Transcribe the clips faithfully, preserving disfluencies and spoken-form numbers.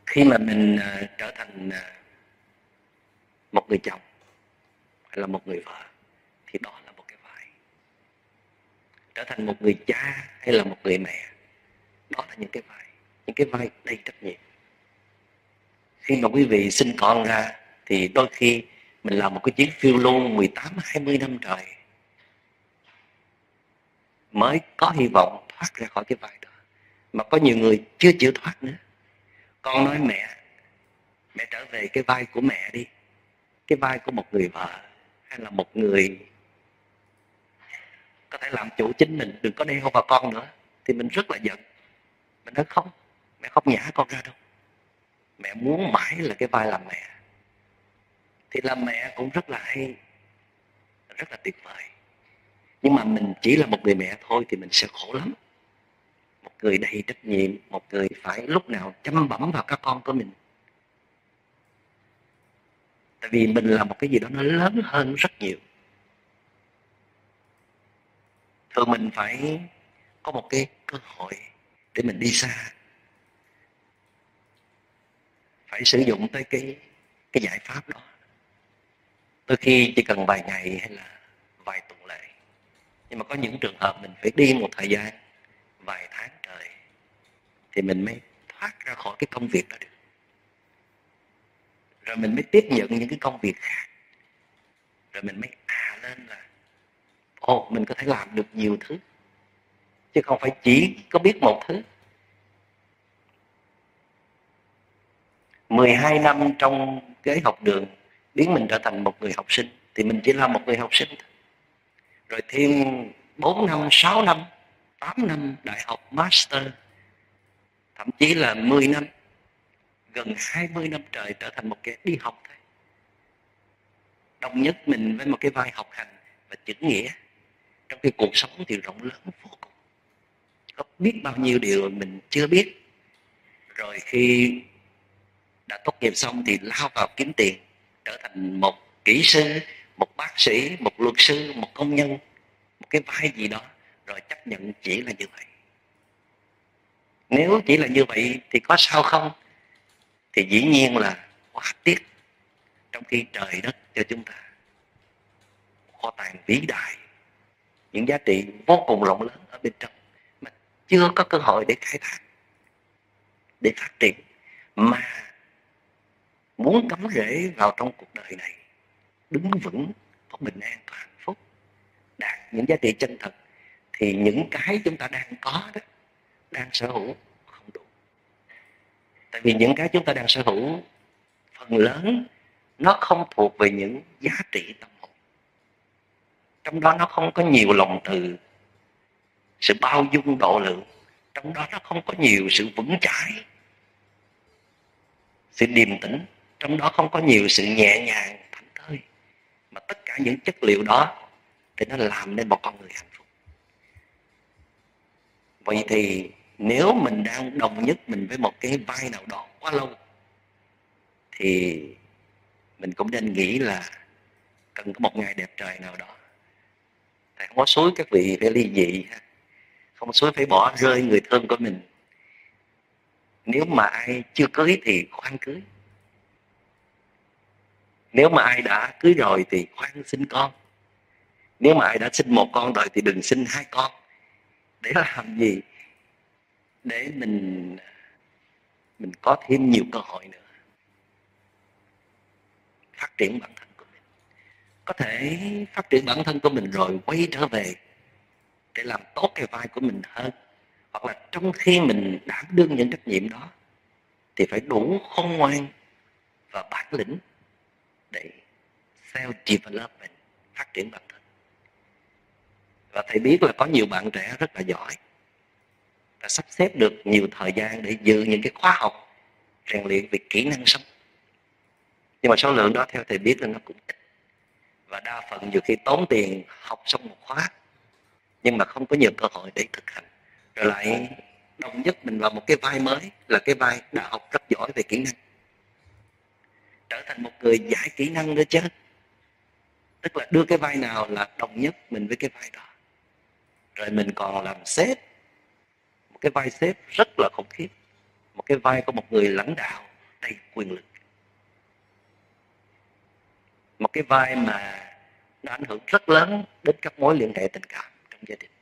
Khi mà mình uh, trở thành uh, một người chồng hay là một người vợ thì đó là một cái vai. Trở thành một người cha hay là một người mẹ, đó là những cái vai, những cái vai đầy trách nhiệm. Khi mà quý vị sinh con ra thì đôi khi mình làm một cái chuyến phiêu lưu mười tám hai mươi năm trời mới có hy vọng thoát ra khỏi cái vai đó. Mà có nhiều người chưa chịu thoát nữa. Con nói mẹ, mẹ trở về cái vai của mẹ đi, cái vai của một người vợ hay là một người có thể làm chủ chính mình, đừng có đeo vào con nữa. Thì mình rất là giận. Mình nói không, mẹ không nhả con ra đâu. Mẹ muốn mãi là cái vai làm mẹ. Thì làm mẹ cũng rất là hay, rất là tuyệt vời. Nhưng mà mình chỉ là một người mẹ thôi thì mình sẽ khổ lắm. Một người đầy trách nhiệm, một người phải lúc nào chăm bẵm vào các con của mình. Tại vì mình là một cái gì đó nó lớn hơn rất nhiều. Thường mình phải có một cái cơ hội để mình đi xa. Phải sử dụng tới cái, cái giải pháp đó. Đôi khi chỉ cần vài ngày hay là vài tuần lễ. Nhưng mà có những trường hợp mình phải đi một thời gian, vài tháng trời, thì mình mới thoát ra khỏi cái công việc đó được. Rồi mình mới tiếp nhận những cái công việc khác. Rồi mình mới à lên là ồ, mình có thể làm được nhiều thứ. Chứ không phải chỉ có biết một thứ. mười hai năm trong ghế học đường biến mình trở thành một người học sinh thì mình chỉ là một người học sinh thôi. Rồi thêm bốn năm, sáu năm, tám năm đại học, master, thậm chí là mười năm, gần hai mươi năm trời trở thành một cái đi học thôi. Đồng nhất mình với một cái vai học hành và chữ nghĩa. Trong cái cuộc sống thì rộng lớn vô cùng. Có biết bao nhiêu điều mình chưa biết. Rồi khi đã tốt nghiệp xong thì lao vào kiếm tiền, trở thành một kỹ sư, một bác sĩ, một luật sư, một công nhân, một cái vai gì đó, rồi chấp nhận chỉ là như vậy. Nếu chỉ là như vậy thì có sao không? Thì dĩ nhiên là quá tiếc. Trong khi trời đất cho chúng ta kho tàng vĩ đại, những giá trị vô cùng rộng lớn ở bên trong mà chưa có cơ hội để khai thác, để phát triển. Mà muốn cắm rễ vào trong cuộc đời này, đứng vững, có bình an, có hạnh phúc, đạt những giá trị chân thật, thì những cái chúng ta đang có đó, đang sở hữu không đủ. Tại vì những cái chúng ta đang sở hữu phần lớn nó không thuộc về những giá trị tâm hồn. Trong đó nó không có nhiều lòng từ, sự bao dung độ lượng. Trong đó nó không có nhiều sự vững chãi, sự điềm tĩnh. Trong đó không có nhiều sự nhẹ nhàng, thảnh thơi. Mà tất cả những chất liệu đó thì nó làm nên một con người hạnh phúc. Vậy thì nếu mình đang đồng nhất mình với một cái vai nào đó quá lâu, thì mình cũng nên nghĩ là cần có một ngày đẹp trời nào đó. Thầy không có xúi các vị phải ly dị, không có xúi phải bỏ rơi người thân của mình. Nếu mà ai chưa cưới thì khoan cưới. Nếu mà ai đã cưới rồi thì khoan sinh con. Nếu mà ai đã sinh một con rồi thì đừng sinh hai con. Để làm gì? Để mình mình có thêm nhiều cơ hội nữa phát triển bản thân của mình. Có thể phát triển bản thân của mình rồi quay trở về để làm tốt cái vai của mình hơn. Hoặc là trong khi mình đảm đương những trách nhiệm đó thì phải đủ khôn ngoan và bản lĩnh để self-development, phát triển bản thân. Và thầy biết là có nhiều bạn trẻ rất là giỏi và sắp xếp được nhiều thời gian để dự những cái khóa học rèn luyện về kỹ năng sống. Nhưng mà số lượng đó theo thầy biết là nó cũng ít. Và đa phần nhiều khi tốn tiền học xong một khóa nhưng mà không có nhiều cơ hội để thực hành. Rồi lại đồng nhất mình vào một cái vai mới là cái vai đã học rất giỏi về kỹ năng. Trở thành một người giải kỹ năng nữa chứ. Tức là đưa cái vai nào là đồng nhất mình với cái vai đó. Rồi mình còn làm sếp, một cái vai sếp rất là khủng khiếp, một cái vai của một người lãnh đạo, hay quyền lực. Một cái vai mà nó ảnh hưởng rất lớn đến các mối liên hệ tình cảm trong gia đình.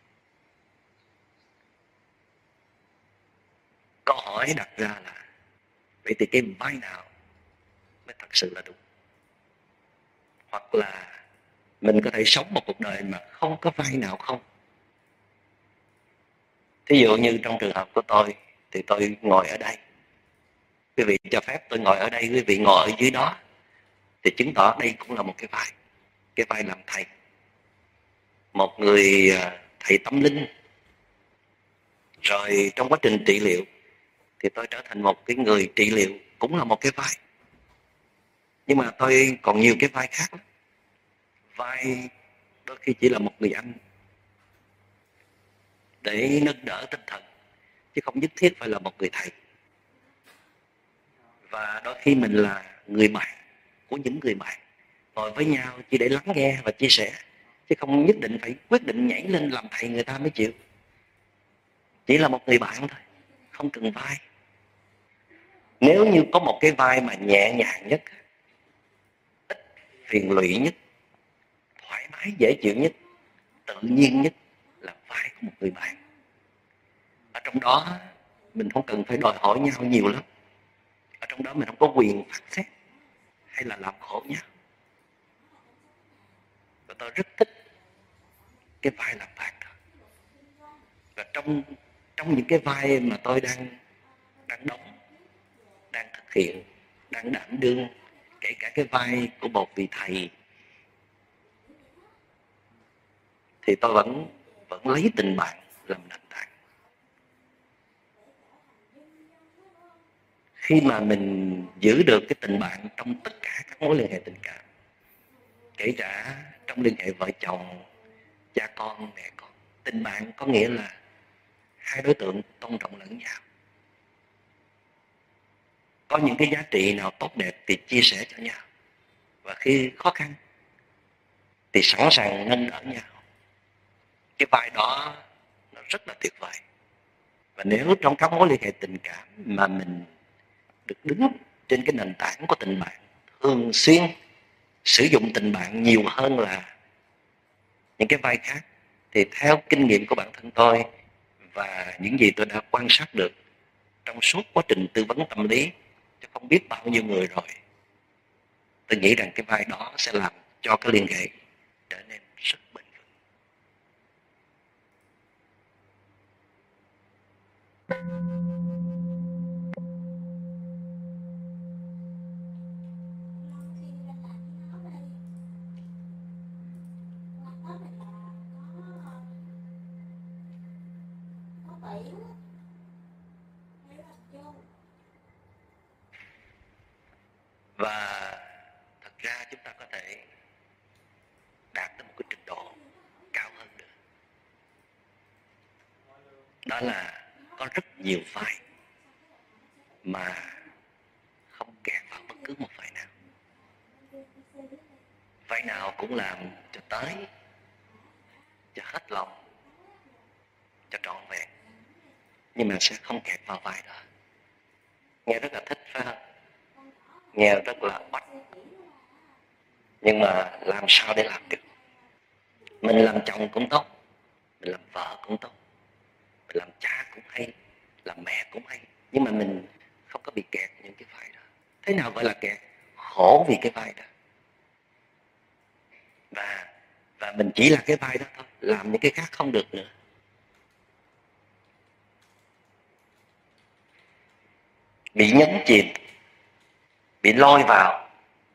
Câu hỏi đặt ra là vậy thì cái vai nào mới thật sự là đúng? Hoặc là mình có thể sống một cuộc đời mà không có vai nào không? Thí dụ như trong trường hợp của tôi thì tôi ngồi ở đây, quý vị cho phép tôi ngồi ở đây, quý vị ngồi ở dưới đó, thì chứng tỏ đây cũng là một cái vai, cái vai làm thầy, một người thầy tâm linh. Rồi trong quá trình trị liệu thì tôi trở thành một cái người trị liệu, cũng là một cái vai. Nhưng mà tôi còn nhiều cái vai khác lắm. Vai đôi khi chỉ là một người anh để nâng đỡ tinh thần, chứ không nhất thiết phải là một người thầy. Và đôi khi mình là người bạn của những người bạn, ngồi với nhau chỉ để lắng nghe và chia sẻ, chứ không nhất định phải quyết định nhảy lên làm thầy người ta mới chịu. Chỉ là một người bạn thôi, không cần vai. Nếu như có một cái vai mà nhẹ nhàng nhất, ít phiền lụy nhất, thoải mái dễ chịu nhất, tự nhiên nhất, là vai của một người bạn. Ở trong đó mình không cần phải đòi hỏi nhau nhiều lắm. Ở trong đó mình không có quyền phán xét hay là làm khổ nhau. Và tôi rất thích cái vai làm bạn đó. Và trong trong những cái vai mà tôi đang đang đóng, đang thực hiện, đang đảm đương, kể cả cái vai của một vị thầy, thì tôi vẫn vẫn lấy tình bạn làm nền tảng. Khi mà mình giữ được cái tình bạn trong tất cả các mối liên hệ tình cảm, kể cả trong liên hệ vợ chồng, cha con, mẹ con, tình bạn có nghĩa là hai đối tượng tôn trọng lẫn nhau. Có những cái giá trị nào tốt đẹp thì chia sẻ cho nhau, và khi khó khăn thì sẵn sàng nâng đỡ nhau. Cái vai đó nó rất là tuyệt vời. Và nếu trong các mối liên hệ tình cảm mà mình được đứng trên cái nền tảng của tình bạn, thường xuyên sử dụng tình bạn nhiều hơn là những cái vai khác, thì theo kinh nghiệm của bản thân tôi và những gì tôi đã quan sát được trong suốt quá trình tư vấn tâm lý cho không biết bao nhiêu người rồi, tôi nghĩ rằng cái vai đó sẽ làm cho cái liên hệ trở nên rất bền vững. Và thật ra chúng ta có thể đạt tới một cái trình độ cao hơn nữa. Đó là có rất nhiều vai mà không kẹt vào bất cứ một vai nào. Vai nào cũng làm cho tới, cho hết lòng, cho trọn vẹn, nhưng mà sẽ không kẹt vào vai đó. Nghe rất là thích phải không? Nghe rất là bắt. Nhưng mà làm sao để làm được? Mình làm chồng cũng tốt, mình làm vợ cũng tốt, mình làm cha cũng hay, làm mẹ cũng hay, nhưng mà mình không có bị kẹt những cái vai đó. Thế nào gọi là kẹt? Khổ vì cái vai đó. Và và mình chỉ là cái vai đó thôi, làm những cái khác không được nữa. Bị nhấn chìm, bị lôi vào,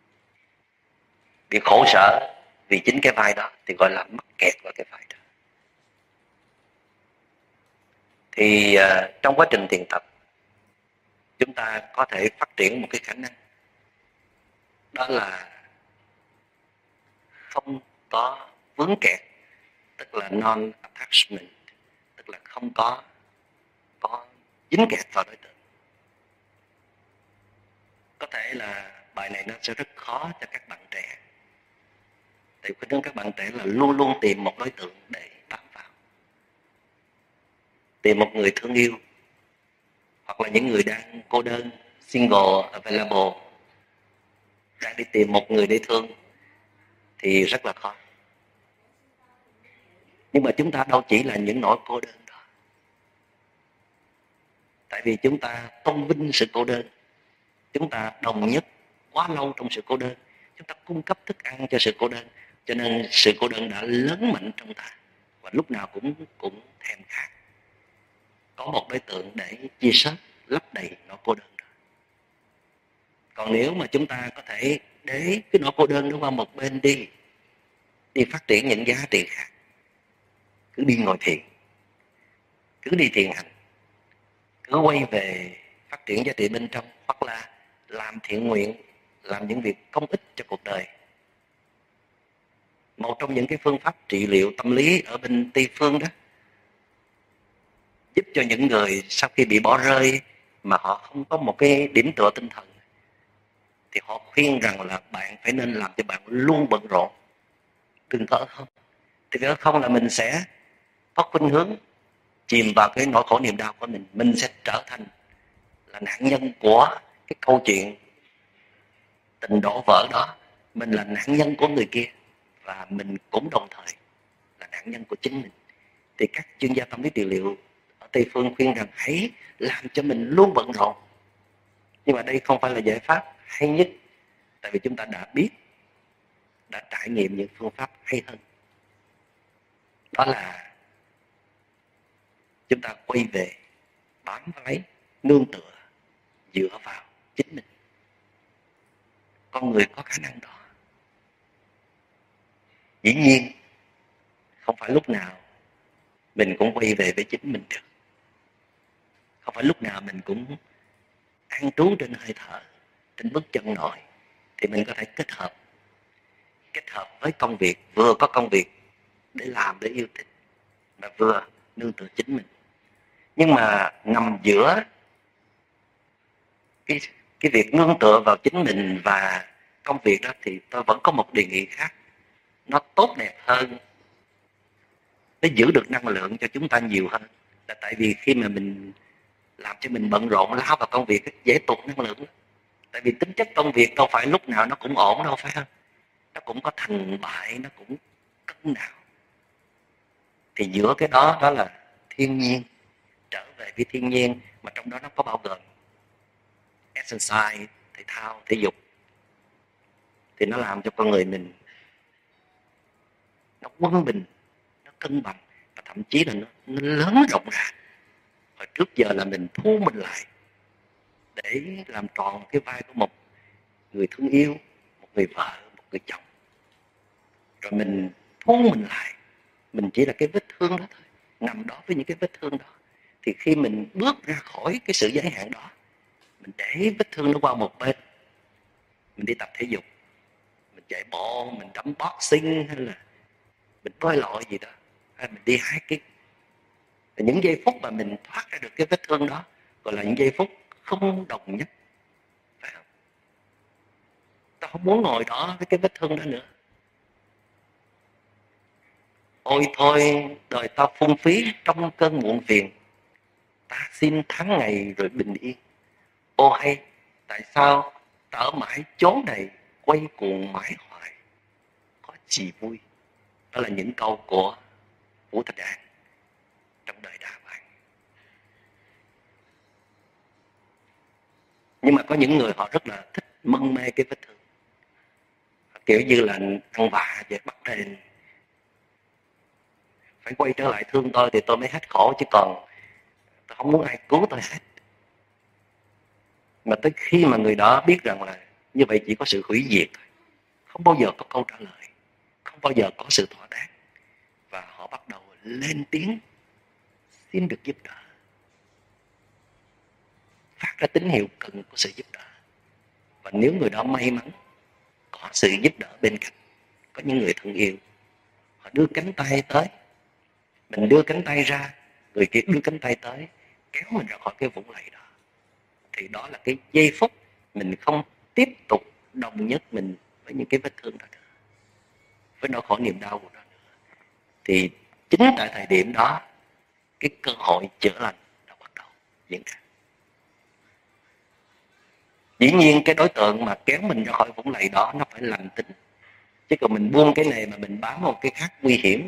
bị khổ sở vì chính cái vai đó, thì gọi là mắc kẹt vào cái vai đó. Thì uh, trong quá trình thiền tập, chúng ta có thể phát triển một cái khả năng, đó là không có vướng kẹt, tức là non-attachment, tức là không có có dính kẹt vào đối tượng. Có thể là bài này nó sẽ rất khó cho các bạn trẻ, tại khuyến hướng các bạn trẻ là luôn luôn tìm một đối tượng để bám vào, tìm một người thương yêu, hoặc là những người đang cô đơn, single available, đang đi tìm một người để thương thì rất là khó. Nhưng mà chúng ta đâu chỉ là những nỗi cô đơn đó. Tại vì chúng ta tôn vinh sự cô đơn, chúng ta đồng nhất quá lâu trong sự cô đơn, chúng ta cung cấp thức ăn cho sự cô đơn, cho nên sự cô đơn đã lớn mạnh trong ta và lúc nào cũng cũng thèm khát có một đối tượng để chia sớt, lấp đầy nỗi cô đơn đó. Còn nếu mà chúng ta có thể để cái nỗi cô đơn đó qua một bên đi, đi phát triển những giá trị khác, cứ đi ngồi thiền, cứ đi thiền hành, cứ quay về phát triển giá trị bên trong, hoặc là làm thiện nguyện, làm những việc công ích cho cuộc đời. Một trong những cái phương pháp trị liệu tâm lý ở bên Tây phương đó, giúp cho những người sau khi bị bỏ rơi mà họ không có một cái điểm tựa tinh thần, thì họ khuyên rằng là bạn phải nên làm cho bạn luôn bận rộn, đừng có ở không. Thì ở không là mình sẽ có khuynh hướng chìm vào cái nỗi khổ niềm đau của mình, mình sẽ trở thành là nạn nhân của cái câu chuyện tình đổ vỡ đó, mình là nạn nhân của người kia và mình cũng đồng thời là nạn nhân của chính mình. Thì các chuyên gia tâm lý trị liệu ở Tây phương khuyên rằng hãy làm cho mình luôn bận rộn. Nhưng mà đây không phải là giải pháp hay nhất, tại vì chúng ta đã biết, đã trải nghiệm những phương pháp hay hơn. Đó là chúng ta quay về bám lấy, nương tựa, dựa vào chính mình. Con người có khả năng đó. Dĩ nhiên không phải lúc nào mình cũng quay về với chính mình được. Không phải lúc nào mình cũng an trú trên hơi thở, trên bước chân nổi. Thì mình có thể kết hợp Kết hợp với công việc, vừa có công việc để làm, để yêu thích, mà vừa nương tựa chính mình. Nhưng mà nằm giữa cái, cái việc nương tựa vào chính mình và công việc đó, thì tôi vẫn có một đề nghị khác. Nó tốt đẹp hơn, nó giữ được năng lượng cho chúng ta nhiều hơn. Là tại vì khi mà mình làm cho mình bận rộn, lao vào công việc, dễ tụt năng lượng. Tại vì tính chất công việc đâu phải lúc nào nó cũng ổn đâu, phải không? Nó cũng có thành bại, nó cũng cân nào. Thì giữa cái đó, đó là thiên nhiên, trở về với thiên nhiên, mà trong đó nó có bao gồm exercise, thể thao, thể dục. Thì nó làm cho con người mình nó quân bình, nó cân bằng, và thậm chí là nó, nó lớn rộng ra. Hồi trước giờ là mình thu mình lại để làm tròn cái vai của một người thương yêu, một người vợ, một người chồng. Rồi mình thu mình lại, mình chỉ là cái vết thương đó thôi, nằm đó với những cái vết thương đó. Thì khi mình bước ra khỏi cái sự giới hạn đó, mình để vết thương nó qua một bên, mình đi tập thể dục, mình chạy bộ, mình đấm boxing, hay là mình bơi lội gì đó, hay mình đi hiking. Những giây phút mà mình thoát ra được cái vết thương đó gọi là những giây phút không đồng nhất, phải không? Ta không muốn ngồi đó với cái vết thương đó nữa. Ôi thôi, đời ta phung phí trong cơn muộn phiền, ta xin tháng ngày rồi bình yên. Ô hay, tại sao ta ở mãi chốn này, quay cuồng mãi hoài, có gì vui? Đó là những câu của Vũ Thành An trong đời Đà Hoàng. Nhưng mà có những người họ rất là thích mân mê cái vết thương, kiểu như là ăn vạ vậy, bắt đền phải quay trở lại thương tôi thì tôi mới hết khổ, chứ còn tôi không muốn ai cứu tôi hết. Mà tới khi mà người đó biết rằng là như vậy chỉ có sự hủy diệt thôi, không bao giờ có câu trả lời, không bao giờ có sự thỏa đáng, và họ bắt đầu lên tiếng xin được giúp đỡ, phát ra tín hiệu cần của sự giúp đỡ. Và nếu người đó may mắn có sự giúp đỡ bên cạnh, có những người thân yêu, họ đưa cánh tay tới, mình đưa cánh tay ra, người kia đưa cánh tay tới, kéo mình ra khỏi cái vũng lầy đó, thì đó là cái giây phút mình không tiếp tục đồng nhất mình với những cái vết thương đó nữa, với nỗi khổ niềm đau của nó nữa. Thì chính tại thời điểm đó, cái cơ hội chữa lành đã bắt đầu diễn ra. Dĩ nhiên cái đối tượng mà kéo mình ra khỏi vũng lầy đó nó phải lành tính, chứ còn mình buông cái này mà mình bám vào cái khác nguy hiểm,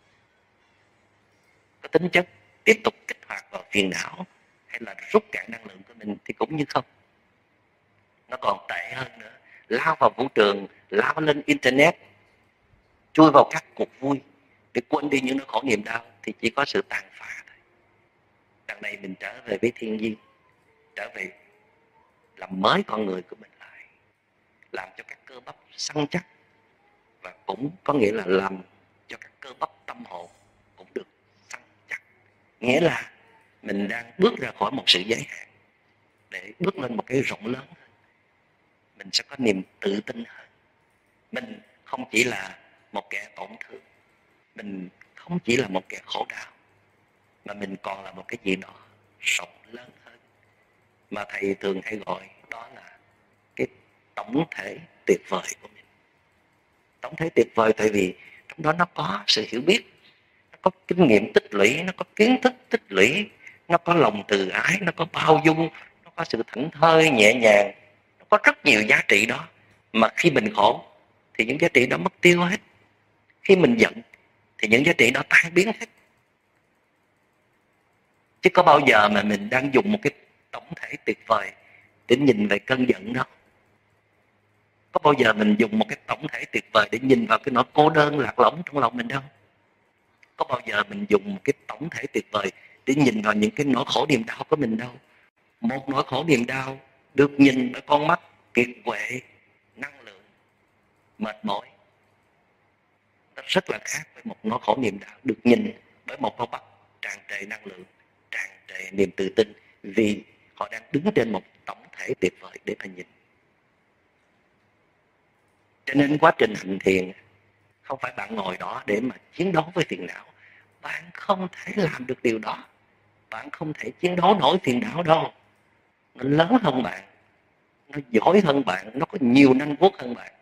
có tính chất tiếp tục kích hoạt vào phiền não hay là rút cạn năng lượng của mình thì cũng như không. Nó còn tệ hơn nữa, lao vào vũ trường, lao lên internet, chui vào các cuộc vui để quên đi những nỗi khổ niềm đau thì chỉ có sự tàn phá thôi. Đằng này mình trở về với thiên nhiên, trở về làm mới con người của mình lại, làm cho các cơ bắp săn chắc, và cũng có nghĩa là làm cho các cơ bắp tâm hồn cũng được săn chắc. Nghĩa là mình đang bước ra khỏi một sự giới hạn để bước lên một cái rộng lớn hơn. Mình sẽ có niềm tự tin hơn. Mình không chỉ là một kẻ tổn thương, mình không chỉ là một kẻ khổ đau, mà mình còn là một cái gì đó rộng lớn hơn, mà thầy thường hay gọi đó là cái tổng thể tuyệt vời của mình. Tổng thể tuyệt vời tại vì trong đó nó có sự hiểu biết, nó có kinh nghiệm tích lũy, nó có kiến thức tích lũy, nó có lòng từ ái, nó có bao dung, nó có sự thảnh thơi nhẹ nhàng, nó có rất nhiều giá trị đó. Mà khi mình khổ thì những giá trị đó mất tiêu hết, khi mình giận thì những giá trị đó tan biến hết. Chứ có bao giờ mà mình đang dùng một cái tổng thể tuyệt vời để nhìn về cơn giận đâu. Có bao giờ mình dùng một cái tổng thể tuyệt vời để nhìn vào cái nỗi cô đơn lạc lõng trong lòng mình đâu. Có bao giờ mình dùng một cái tổng thể tuyệt vời để nhìn vào những cái nỗi khổ niềm đau của mình đâu. Một nỗi khổ niềm đau được nhìn bởi con mắt kiệt quệ, năng lượng, mệt mỏi, nó rất là khác với một nỗi khổ niềm đau được nhìn bởi một con mắt tràn trề năng lượng, tràn trề niềm tự tin, vì họ đang đứng trên một tổng thể tuyệt vời để mà nhìn. Cho nên quá trình hành thiền không phải bạn ngồi đó để mà chiến đấu với phiền não. Bạn không thể làm được điều đó. Bạn không thể chiến đấu nổi phiền não đâu. Nó lớn hơn bạn, nó giỏi hơn bạn, nó có nhiều nanh vuốt hơn bạn.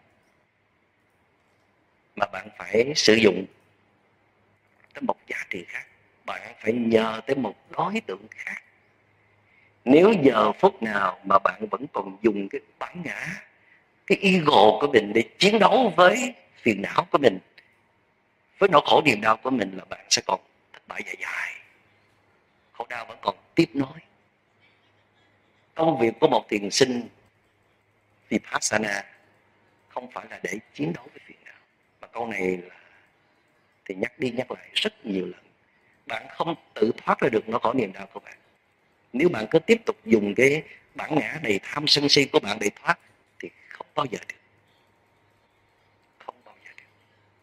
Mà bạn phải sử dụng tới một giá trị khác. Bạn phải nhờ tới một đối tượng khác. Nếu giờ phút nào mà bạn vẫn còn dùng cái bản ngã, cái ego của mình để chiến đấu với phiền não của mình, với nỗi khổ niềm đau của mình, là bạn sẽ còn thất bại dài dài. Khổ đau vẫn còn tiếp nối. Công việc của một thiền sinh Vipassana không phải là để chiến đấu với phiền não. Mà câu này là thì nhắc đi nhắc lại rất nhiều lần. Bạn không tự thoát ra được nỗi khổ niềm đau của bạn. Nếu bạn cứ tiếp tục dùng cái bản ngã đầy tham sân si của bạn để thoát thì không bao giờ được. Không bao giờ được.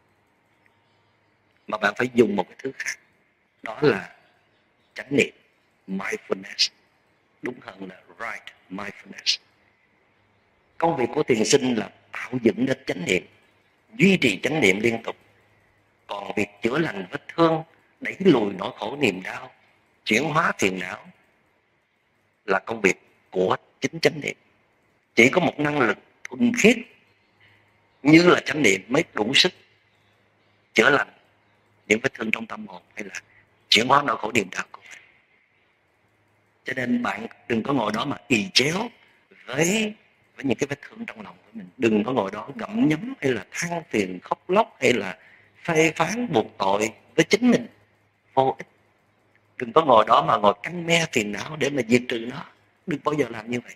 Mà bạn phải dùng một cái thứ khác. Đó là chánh niệm, mindfulness. Đúng hơn là right mindfulness. Công việc của thiền sinh là tạo dựng nên chánh niệm, duy trì chánh niệm liên tục. Còn việc chữa lành vết thương, đẩy lùi nỗi khổ niềm đau, chuyển hóa phiền não là công việc của chính chánh niệm. Chỉ có một năng lực thuần khiết như là chánh niệm mới đủ sức chữa lành những vết thương trong tâm hồn hay là chuyển hóa nỗi khổ niềm đau của mình. Cho nên bạn đừng có ngồi đó mà ì chéo với với những cái vết thương trong lòng của mình. Đừng có ngồi đó gặm nhấm hay là than phiền khóc lóc hay là phê phán buộc tội với chính mình. Vô ích. Đừng có ngồi đó mà ngồi canh me phiền não để mà diệt trừ nó. Đừng bao giờ làm như vậy.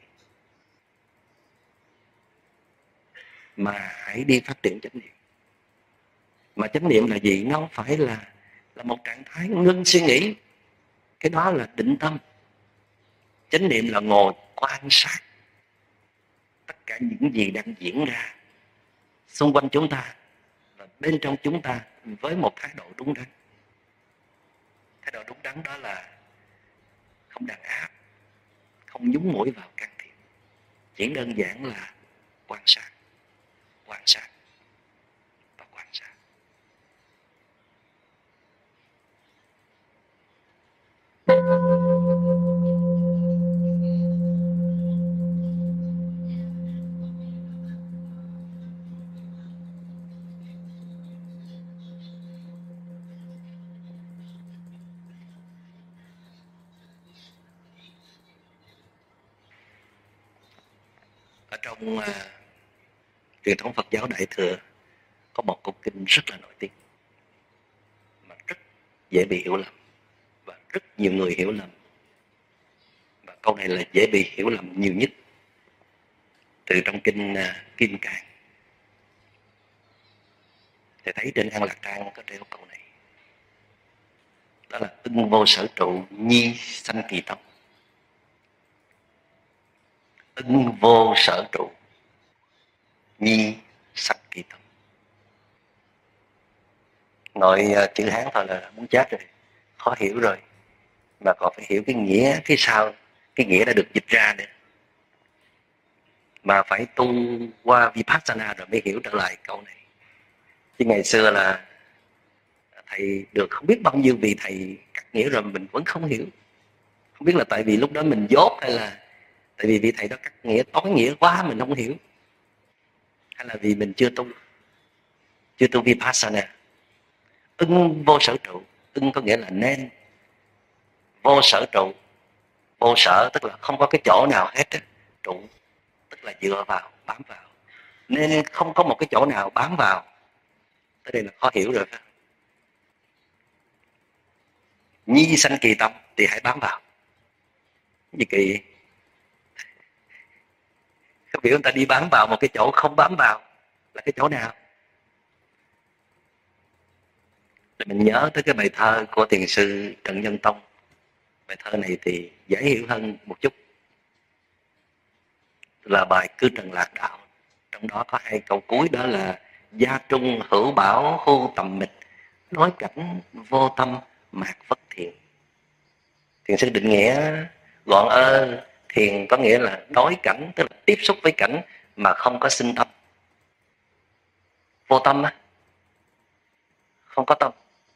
Mà hãy đi phát triển chánh niệm. Mà chánh niệm là gì? Nó không phải là là một trạng thái ngưng suy nghĩ. Cái đó là định tâm. Chánh niệm là ngồi quan sát tất cả những gì đang diễn ra xung quanh chúng ta và bên trong chúng ta với một thái độ đúng đắn. Thái độ đúng đắn đó là không đàn áp, không nhúng mũi vào can thiệp. Chỉ đơn giản là quan sát, quan sát và quan sát. Ở trong uh, truyền thống Phật giáo Đại Thừa có một câu kinh rất là nổi tiếng mà rất dễ bị hiểu lầm và rất nhiều người hiểu lầm, và câu này là dễ bị hiểu lầm nhiều nhất từ trong kinh uh, Kim Cang. Thì thấy trên An Lạc Trang có treo câu này, đó là ưng vô sở trụ nhi sanh kỳ tông. Ưng vô sở trụ nhi sanh kỳ tông. Nội uh, chữ Hán thôi là muốn chết rồi, khó hiểu rồi, mà còn phải hiểu cái nghĩa phía sau, cái nghĩa đã được dịch ra nữa, mà phải tu qua Vipassana rồi mới hiểu trở lại câu này. Chứ ngày xưa là thầy được không biết bao nhiêu vị thầy cắt nghĩa rồi mình vẫn không hiểu. Không biết là tại vì lúc đó mình dốt, hay là tại vì vị thầy đó cắt nghĩa tối nghĩa quá mình không hiểu, hay là vì mình chưa tu chưa tu Vipassana. Ưng vô sở trụ, ưng có nghĩa là nên, vô sở trụ, vô sở tức là không có cái chỗ nào hết á, trụ tức là dựa vào, bám vào, nên không có một cái chỗ nào bám vào. Tới đây là khó hiểu rồi phải không? Nhi sanh kỳ tâm thì hãy bám vào. Gì kỳ? Các vị, người ta đi bám vào một cái chỗ không bám vào là cái chỗ nào? Để mình nhớ tới cái bài thơ của thiền sư Trần Nhân Tông. Bài thơ này thì dễ hiểu hơn một chút, là bài Cư Trần Lạc Đạo. Trong đó có hai câu cuối, đó là gia trung hữu bảo hưu tầm mịch, đối cảnh vô tâm mạc vất thiền. Thiền sư định nghĩa gọn ơ, thiền có nghĩa là đối cảnh, tức là tiếp xúc với cảnh mà không có sinh tâm. Vô tâm á, không có tâm,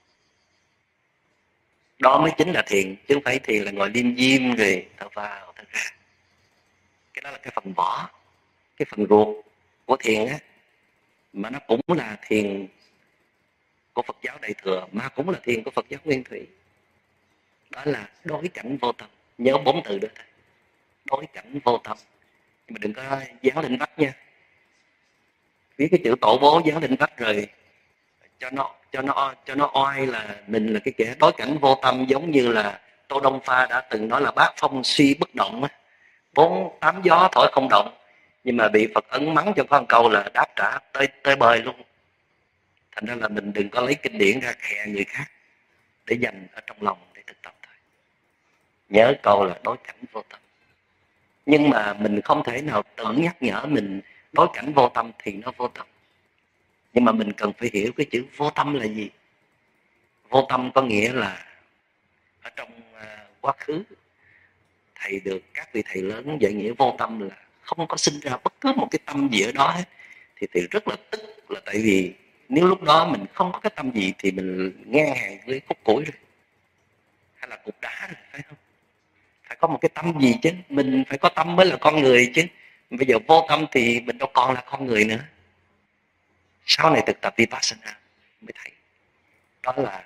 đó mới chính là thiền, chứ không phải thiền là ngồi liêm diêm rồi thở vào thở ra. Cái đó là cái phần vỏ, cái phần ruột của thiền á, mà nó cũng là thiền của Phật giáo Đại Thừa, mà cũng là thiền của Phật giáo Nguyên Thủy. Đó là đối cảnh vô tâm. Nhớ bốn từ đó thôi, đối cảnh vô tâm. Nhưng mà đừng có dán lên vách nha, viết cái chữ tổ bố dán lên vách rồi cho nó cho nó cho nó oai là mình là cái kẻ đối cảnh vô tâm, giống như là Tô Đông Pha đã từng nói là bát phong suy bất động á, bốn tám gió thổi không động, nhưng mà bị Phật ấn mắng cho con câu là đáp trả tới tới bời luôn. Thành ra là mình đừng có lấy kinh điển ra khè người khác để dành ở trong lòng để thực tập thôi. Nhớ câu là đối cảnh vô tâm, nhưng mà mình không thể nào tự nhắc nhở mình đối cảnh vô tâm thì nó vô tâm. Nhưng mà mình cần phải hiểu cái chữ vô tâm là gì. Vô tâm có nghĩa là ở trong uh, quá khứ thầy được các vị thầy lớn dạy nghĩa vô tâm là không có sinh ra bất cứ một cái tâm gì ở đó hết. Thì thầy rất là tức, là tại vì nếu lúc đó mình không có cái tâm gì thì mình ngang hàng với khúc củi rồi, hay là cục đá rồi, phải không? Phải có một cái tâm gì chứ, mình phải có tâm mới là con người chứ. Bây giờ vô tâm thì mình đâu còn là con người nữa. Sau này thực tập Vipassana mới thấy đó là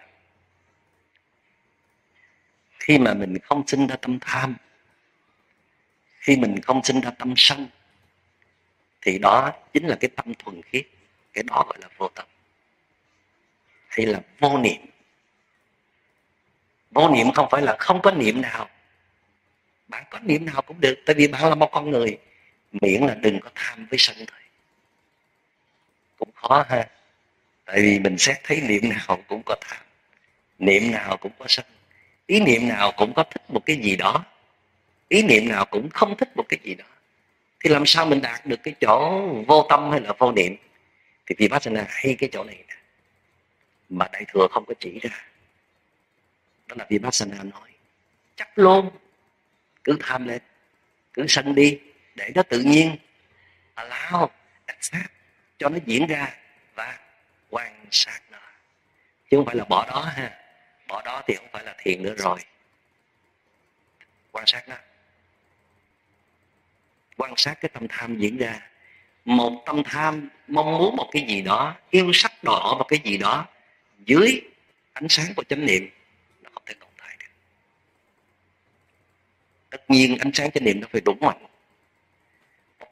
khi mà mình không sinh ra tâm tham, khi mình không sinh ra tâm sân, thì đó chính là cái tâm thuần khiết. Cái đó gọi là vô tâm, hay là vô niệm. Vô niệm không phải là không có niệm nào, bạn có niệm nào cũng được, tại vì bạn là một con người, miễn là đừng có tham với sân thôi. Cũng khó ha, tại vì mình xét thấy niệm nào cũng có tham, niệm nào cũng có sân, ý niệm nào cũng có thích một cái gì đó, ý niệm nào cũng không thích một cái gì đó. Thì làm sao mình đạt được cái chỗ vô tâm hay là vô niệm? Thì Vipassana hay cái chỗ này nè, mà Đại Thừa không có chỉ ra. Đó là Vipassana nói chắc luôn, cứ tham lên, cứ sân đi, để nó tự nhiên, allow, accept, cho nó diễn ra và quan sát nó, chứ không phải là bỏ đó ha. Bỏ đó thì không phải là thiền nữa rồi. Quan sát nó, quan sát cái tâm tham diễn ra. Một tâm tham mong muốn một cái gì đó, yêu sắc đòi hỏi một cái gì đó, dưới ánh sáng của chánh niệm nó không thể tồn tại được. Tất nhiên ánh sáng chánh niệm nó phải đủ mạnh. Một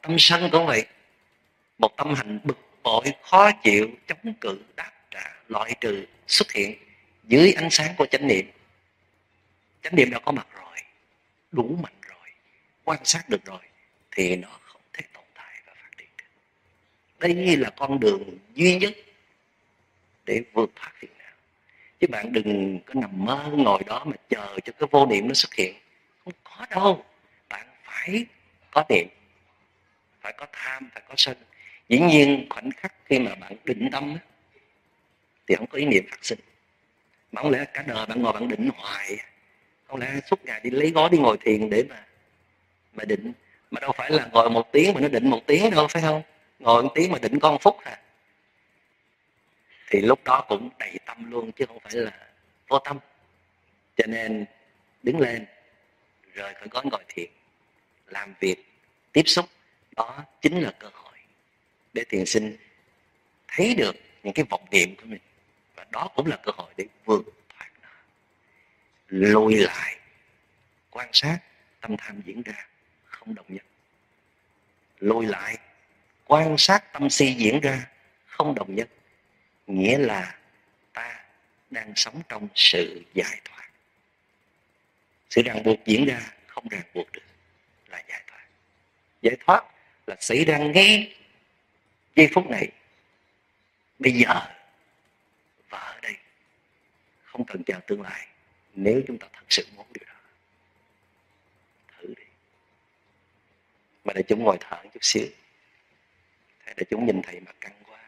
tâm sân cũng vậy, một tâm hành bực bội, khó chịu, chống cự, đáp trả, loại trừ xuất hiện dưới ánh sáng của chánh niệm. Chánh niệm đã có mặt rồi, đủ mạnh rồi, quan sát được rồi, thì nó không thể tồn tại và phát triển được. Đây là con đường duy nhất để vượt thoát phiền não. Chứ bạn đừng có nằm mơ ngồi đó mà chờ cho cái vô niệm nó xuất hiện. Không có đâu. Bạn phải có niệm, phải có tham, phải có sân. Dĩ nhiên khoảnh khắc khi mà bạn định tâm thì không có ý niệm phát sinh. Mà không lẽ cả đời bạn ngồi bạn định hoài, không lẽ suốt ngày đi lấy gói đi ngồi thiền để mà mà định, mà đâu phải là ngồi một tiếng mà nó định một tiếng đâu, phải không? Ngồi một tiếng mà định con phút à, thì lúc đó cũng đầy tâm luôn chứ không phải là vô tâm. Cho nên đứng lên, rời khỏi gói ngồi thiền, làm việc, tiếp xúc, đó chính là cơ hội để thiền sinh thấy được những cái vọng niệm của mình, và đó cũng là cơ hội để vượt thoát nó. Lùi lại, quan sát tâm tham diễn ra không đồng nhất. Lùi lại, quan sát tâm si diễn ra không đồng nhất, nghĩa là ta đang sống trong sự giải thoát. Sự ràng buộc diễn ra không ràng buộc được là giải thoát. Giải thoát là xảy ra ngay giây phút này, bây giờ và ở đây, không cần chờ tương lai, nếu chúng ta thật sự muốn điều đó. Thử đi. Mà để chúng ngồi thở chút xíu, để chúng nhìn thầy mà căng quá.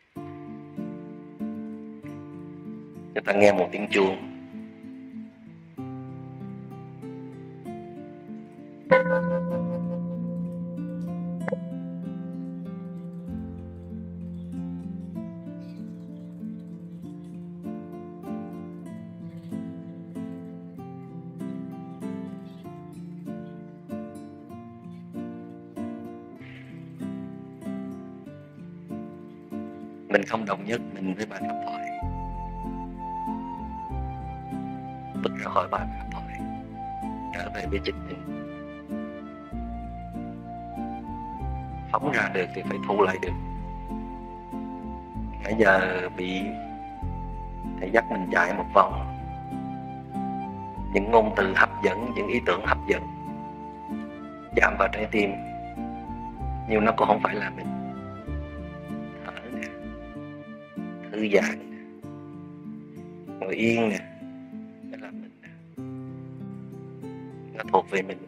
Chúng ta nghe một tiếng chuông. Mình không đồng nhất mình với bạn pháp thoại, bước ra khỏi bàn pháp thoại, trở về với chính mình. Phóng ra được thì phải thu lại được. Nãy giờ bị thầy dắt mình chạy một vòng, những ngôn từ hấp dẫn, những ý tưởng hấp dẫn chạm vào trái tim, nhưng nó cũng không phải là mình. Thở nè, thư giãn nè, ngồi yên nè, đó là mình nè, nó thuộc về mình.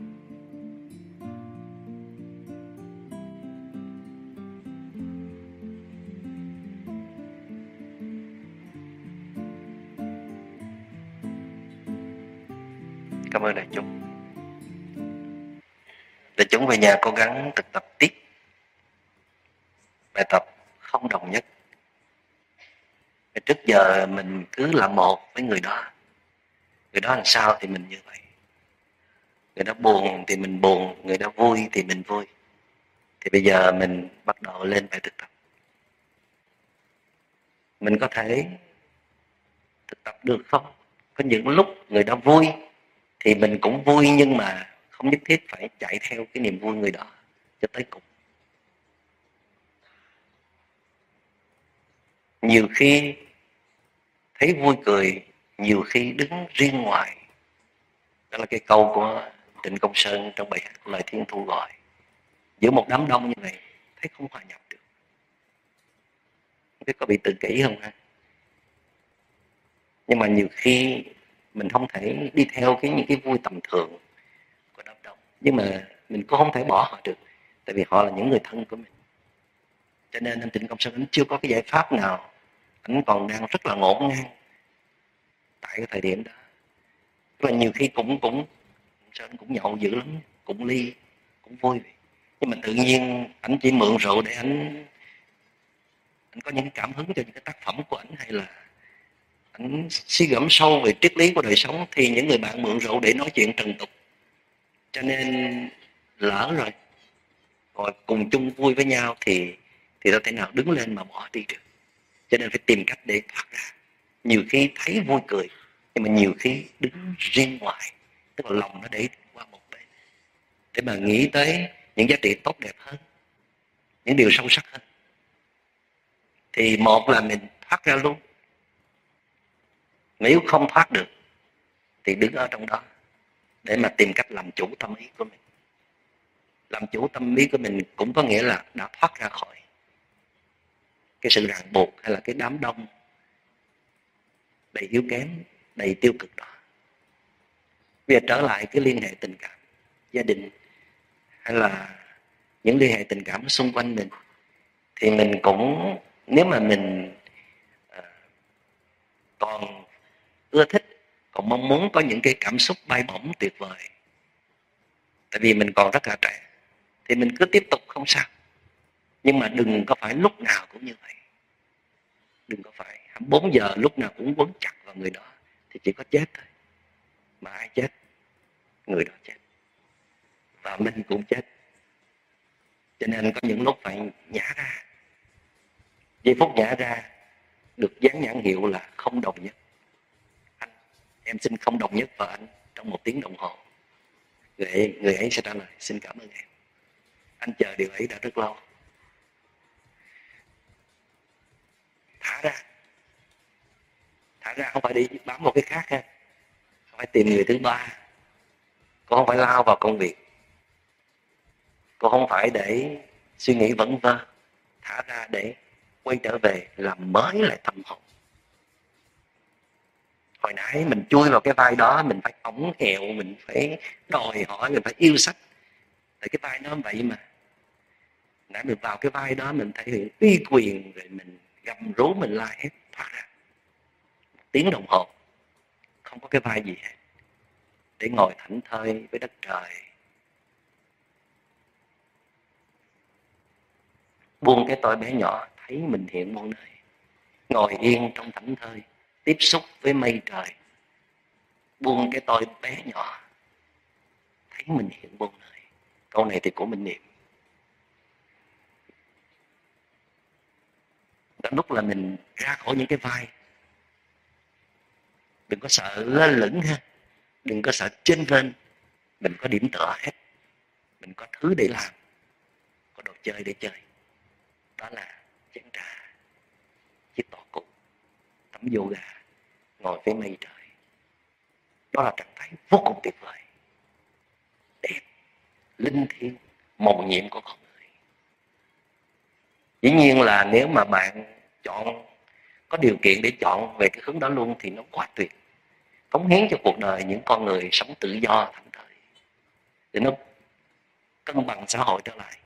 Cảm ơn đại chúng. Đại chúng về nhà cố gắng thực tập tiếp bài tập không đồng nhất. Trước giờ mình cứ là một với người đó, người đó làm sao thì mình như vậy. Người đó buồn thì mình buồn, người đó vui thì mình vui. Thì bây giờ mình bắt đầu lên bài thực tập. Mình có thể thực tập được không? Có những lúc người đó vui thì mình cũng vui, nhưng mà không nhất thiết phải chạy theo cái niềm vui người đó cho tới cùng. Nhiều khi thấy vui cười, nhiều khi đứng riêng ngoài. Đó là cái câu của Trịnh Công Sơn trong bài hát Lời Thiên Thu Gọi. Giữa một đám đông như vậy, thấy không hòa nhập được. Không biết có bị tự kỷ không ha? Nhưng mà nhiều khi mình không thể đi theo cái những cái vui tầm thường của đám đông, nhưng mà mình cũng không thể bỏ họ được, tại vì họ là những người thân của mình. Cho nên anh Trịnh Công Sơn anh chưa có cái giải pháp nào, anh còn đang rất là ngổn ngang tại cái thời điểm đó. Và nhiều khi cũng cũng Sơn cũng nhậu dữ lắm, cũng ly, cũng vui, nhưng mà tự nhiên anh chỉ mượn rượu để anh anh có những cảm hứng cho những cái tác phẩm của anh, hay là anh suy gẫm sâu về triết lý của đời sống, thì những người bạn mượn rượu để nói chuyện trần tục. Cho nên lỡ rồi, rồi cùng chung vui với nhau thì thì đâu thể nào đứng lên mà bỏ đi được. Cho nên phải tìm cách để thoát ra. Nhiều khi thấy vui cười, nhưng mà nhiều khi đứng riêng ngoài, tức là lòng nó để qua một bên, để mà nghĩ tới những giá trị tốt đẹp hơn, những điều sâu sắc hơn. Thì một là mình thoát ra luôn. Nếu không thoát được thì đứng ở trong đó để mà tìm cách làm chủ tâm ý của mình. Làm chủ tâm ý của mình cũng có nghĩa là đã thoát ra khỏi cái sự ràng buộc hay là cái đám đông đầy yếu kém, đầy tiêu cực đó. Bây giờ trở lại cái liên hệ tình cảm, gia đình hay là những liên hệ tình cảm xung quanh mình, thì mình cũng, nếu mà mình uh, còn ưa thích, còn mong muốn có những cái cảm xúc bay bổng tuyệt vời, tại vì mình còn rất là trẻ, thì mình cứ tiếp tục không sao. Nhưng mà đừng có phải lúc nào cũng như vậy. Đừng có phải hai mươi bốn giờ lúc nào cũng quấn chặt vào người đó, thì chỉ có chết thôi. Mà ai chết? Người đó chết. Và mình cũng chết. Cho nên có những lúc phải nhả ra. Giây phút nhả ra được dán nhãn hiệu là không đồng nhất. Anh, em xin không đồng nhất vào anh trong một tiếng đồng hồ. Người ấy, người ấy sẽ trả lời xin cảm ơn em. Anh chờ điều ấy đã rất lâu. Thả ra. Thả ra không phải đi bám một cái khác ha. Không phải tìm người thứ ba. Cô không phải lao vào công việc. Cô không phải để suy nghĩ vẩn vơ. Thả ra để quay trở về làm mới lại tâm hồn. Hồi nãy mình chui vào cái vai đó, mình phải ổng hẹo, mình phải đòi hỏi, mình phải yêu sách. Tại cái vai đó vậy mà. Nãy mình vào cái vai đó mình thể hiện uy quyền, rồi mình gầm rú, mình la hét, thoát ra. Một tiếng đồng hồ, không có cái vai gì hết. Để ngồi thảnh thơi với đất trời. Buông cái tôi bé nhỏ, thấy mình hiện muôn nơi. Ngồi yên trong thảnh thơi, tiếp xúc với mây trời. Buông cái tôi bé nhỏ, thấy mình hiện muôn nơi. Câu này thì của mình niệm. Đó lúc là mình ra khỏi những cái vai. Đừng có sợ lơ lửng ha. Đừng có sợ trên lên. Mình có điểm tựa hết. Mình có thứ để làm. Có đồ chơi để chơi. Đó là chén trà, chiếc tọa cụ, tấm yoga, ngồi với mây trời. Đó là trạng thái vô cùng tuyệt vời, đẹp, linh thiêng, mầu nhiệm của con người. Dĩ nhiên là nếu mà bạn chọn, có điều kiện để chọn về cái hướng đó luôn thì nó quá tuyệt. Cống hiến cho cuộc đời những con người sống tự do thảnh thơi, để nó cân bằng xã hội trở lại.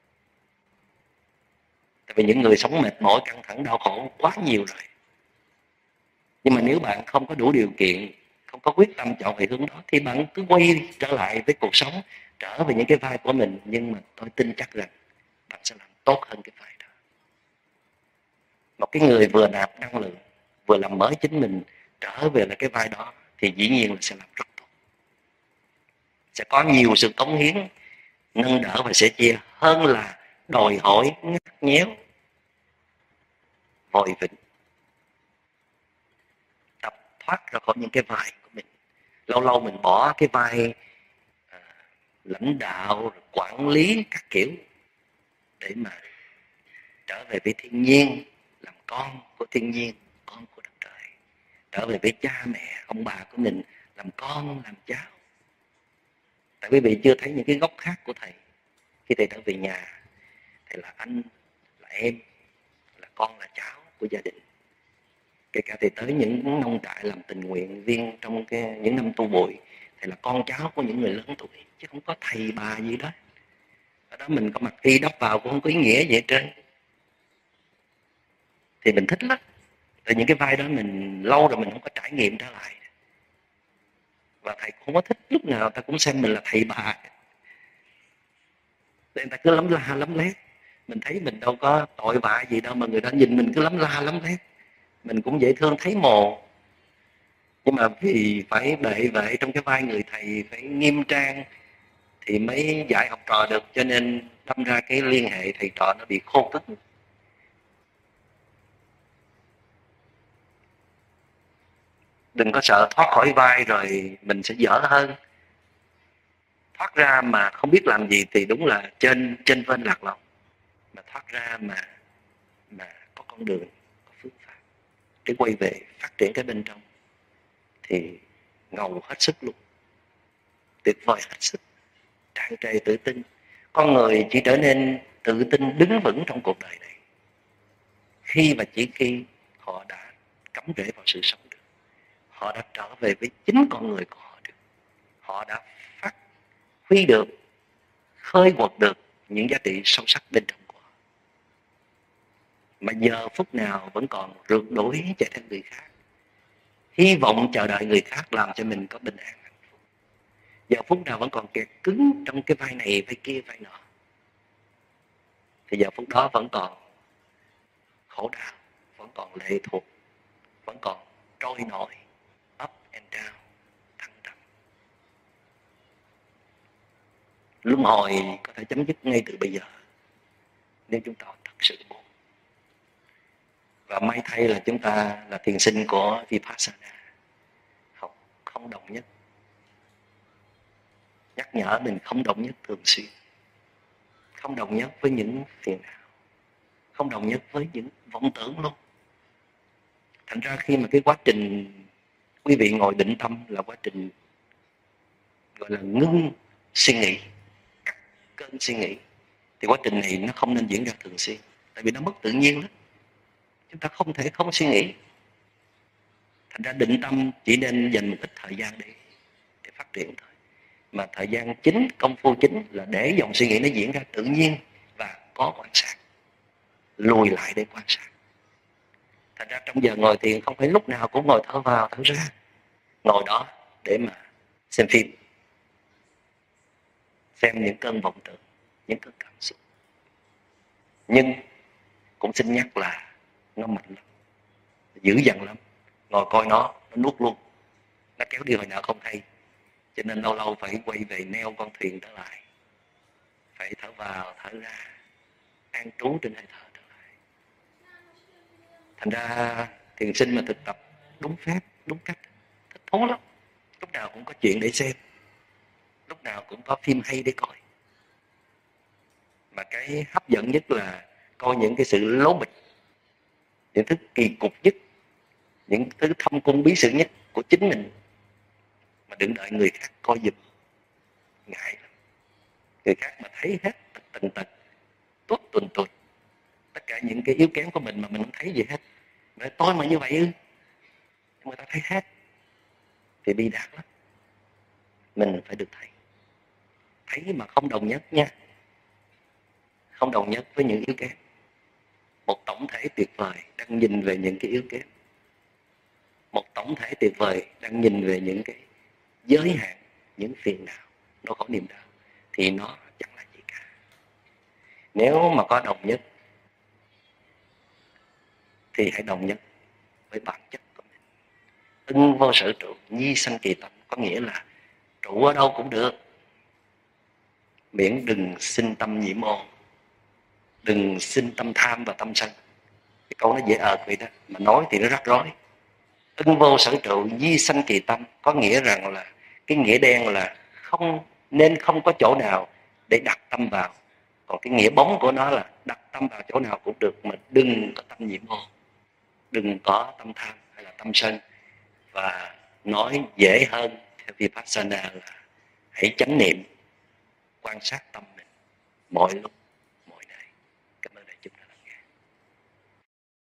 Tại vì những người sống mệt mỏi, căng thẳng, đau khổ quá nhiều rồi. Nhưng mà nếu bạn không có đủ điều kiện, không có quyết tâm chọn về hướng đó, thì bạn cứ quay trở lại với cuộc sống, trở về những cái vai của mình. Nhưng mà tôi tin chắc rằng bạn sẽ làm tốt hơn cái vai đó. Một cái người vừa nạp năng lượng, vừa làm mới chính mình, trở về lại cái vai đó, thì dĩ nhiên là sẽ làm rất tốt. Sẽ có nhiều sự cống hiến, nâng đỡ và sẻ chia hơn là đòi hỏi, ngắt nhéo, vội vĩnh. Tập thoát ra khỏi những cái vai của mình. Lâu lâu mình bỏ cái vai à, lãnh đạo, quản lý các kiểu, để mà trở về với thiên nhiên, làm con của thiên nhiên, con của đất trời. Trở về với cha mẹ, ông bà của mình, làm con, làm cháu. Tại quý vị chưa thấy những cái góc khác của thầy. Khi thầy trở về nhà, thầy là anh, là em, là con, là cháu của gia đình. Kể cả thầy tới những nông trại làm tình nguyện viên trong cái, những năm tu bụi, thầy là con cháu của những người lớn tuổi, chứ không có thầy bà gì đó. Ở đó mình có mặc y đắp vào cũng không có ý nghĩa gì hết trơn. Thì mình thích lắm. Tại những cái vai đó mình lâu rồi mình không có trải nghiệm trở lại. Và thầy cũng không có thích, lúc nào ta cũng xem mình là thầy bà. Nên ta cứ lắm la lắm lét. Mình thấy mình đâu có tội vạ gì đâu, mà người ta nhìn mình cứ lắm la lắm lét. Mình cũng dễ thương thấy mồ. Nhưng mà vì phải bệ vệ trong cái vai người thầy, phải nghiêm trang thì mới dạy học trò được. Cho nên đâm ra cái liên hệ thầy trò nó bị khô cứng. Đừng có sợ thoát khỏi vai rồi mình sẽ dở hơn. Thoát ra mà không biết làm gì thì đúng là trên trên vên lạc lòng. mà thoát ra, mà mà có con đường, có phương pháp để quay về phát triển cái bên trong, thì ngầu hết sức luôn, tuyệt vời hết sức, tràn trề tự tin. Con người chỉ trở nên tự tin đứng vững trong cuộc đời này khi và chỉ khi họ đã cắm rễ vào sự sống được, họ đã trở về với chính con người của họ được, họ đã phát huy được, khơi quật được những giá trị sâu sắc bên trong của họ, mà giờ phút nào vẫn còn rượt đuổi chạy theo người khác, hy vọng chờ đợi người khác làm cho mình có bình an hạnh phúc, giờ phút nào vẫn còn kẹt cứng trong cái vai này vai kia vai nọ, thì giờ phút đó vẫn còn khổ đau, vẫn còn lệ thuộc, vẫn còn trôi nổi, up and down, thăng trầm. Luân hồi có thể chấm dứt ngay từ bây giờ nếu chúng ta thật sự buông. Và may thay là chúng ta là thiền sinh của Vipassana, học không đồng nhất, nhắc nhở mình không đồng nhất thường xuyên, không đồng nhất với những phiền não, không đồng nhất với những vọng tưởng luôn. Thành ra khi mà cái quá trình quý vị ngồi định tâm là quá trình gọi là ngưng suy nghĩ, cắt cơn suy nghĩ, thì quá trình này nó không nên diễn ra thường xuyên, tại vì nó mất tự nhiên lắm. Chúng ta không thể không suy nghĩ. Thành ra định tâm chỉ nên dành một ít thời gian để, để phát triển thôi. Mà thời gian chính, công phu chính là để dòng suy nghĩ nó diễn ra tự nhiên và có quan sát, lùi lại để quan sát. Thành ra trong giờ ngồi thiền không phải lúc nào cũng ngồi thở vào thở ra, ngồi đó để mà xem phim, xem những cơn vọng tưởng, những cơn cảm xúc. Nhưng cũng xin nhắc là nó mạnh lắm, dữ dằn lắm, ngồi coi nó, nó nuốt luôn, nó kéo đi hồi nào không hay. Cho nên lâu lâu phải quay về neo con thuyền trở lại, phải thở vào thở ra, an trú trên hơi thở trở lại. Thành ra thiền sinh mà thực tập đúng phép, đúng cách, thích thú lắm. Lúc nào cũng có chuyện để xem, lúc nào cũng có phim hay để coi. Mà cái hấp dẫn nhất là coi những cái sự lố bịch, những thứ kỳ cục nhất, những thứ thâm cung bí sự nhất của chính mình, mà đừng đợi người khác coi giùm, ngại lắm. Người khác mà thấy hết tần tật, tuốt tuần tuột, tất cả những cái yếu kém của mình mà mình không thấy gì hết. Nói tôi mà như vậy ư? Người ta thấy hết thì bi đát lắm. Mình phải được thấy, thấy mà không đồng nhất nha, không đồng nhất với những yếu kém. Một tổng thể tuyệt vời đang nhìn về những cái yếu kém, một tổng thể tuyệt vời đang nhìn về những cái giới hạn, những phiền não, nỗi khổ niềm đau, thì nó chẳng là gì cả. Nếu mà có đồng nhất thì hãy đồng nhất với bản chất của mình. Ưng vô sở trụ, nhi sanh kỳ tâm, có nghĩa là trụ ở đâu cũng được, miễn đừng sinh tâm nhiễm ô, đừng sinh tâm tham và tâm sân. Cái câu nó dễ ợt vậy đó, mà nói thì nó rắc rối. Ưng vô sở trụ, nhi sanh kỳ tâm, có nghĩa rằng là cái nghĩa đen là không nên không có chỗ nào để đặt tâm vào. Còn cái nghĩa bóng của nó là đặt tâm vào chỗ nào cũng được, mà đừng có tâm nhiễm ô, đừng có tâm tham hay là tâm sân. Và nói dễ hơn theo Vipassana là hãy chánh niệm, quan sát tâm mình mọi lúc.